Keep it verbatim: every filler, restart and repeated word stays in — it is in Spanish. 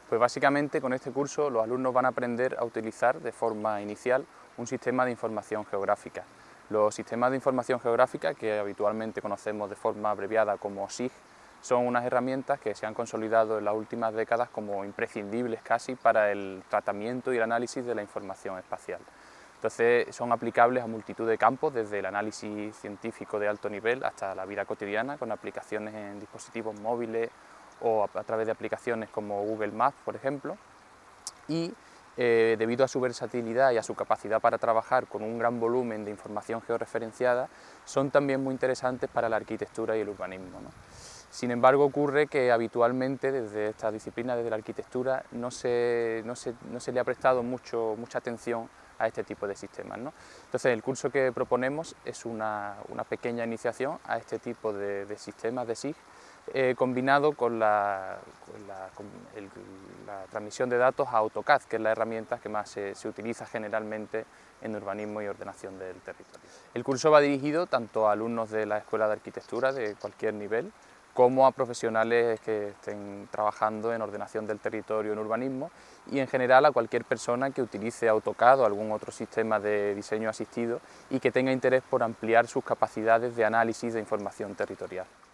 Pues básicamente con este curso los alumnos van a aprender a utilizar de forma inicial un sistema de información geográfica. Los sistemas de información geográfica, que habitualmente conocemos de forma abreviada como S I G, son unas herramientas que se han consolidado en las últimas décadas como imprescindibles casi para el tratamiento y el análisis de la información espacial. Entonces son aplicables a multitud de campos, desde el análisis científico de alto nivel hasta la vida cotidiana, con aplicaciones en dispositivos móviles o a, a través de aplicaciones como Google Maps, por ejemplo, y eh, debido a su versatilidad y a su capacidad para trabajar con un gran volumen de información georreferenciada, son también muy interesantes para la arquitectura y el urbanismo, ¿no? Sin embargo, ocurre que habitualmente desde esta disciplina, desde la arquitectura, no se, no se, no se le ha prestado mucho, mucha atención a este tipo de sistemas, ¿no? Entonces, el curso que proponemos es una, una pequeña iniciación a este tipo de, de sistemas de S I G, eh, combinado con, la, con, la, con el, la transmisión de datos a AutoCAD, que es la herramienta que más se, se utiliza generalmente en urbanismo y ordenación del territorio. El curso va dirigido tanto a alumnos de la Escuela de Arquitectura de cualquier nivel, como a profesionales que estén trabajando en ordenación del territorio, en urbanismo, y en general a cualquier persona que utilice AutoCAD o algún otro sistema de diseño asistido y que tenga interés por ampliar sus capacidades de análisis de información territorial.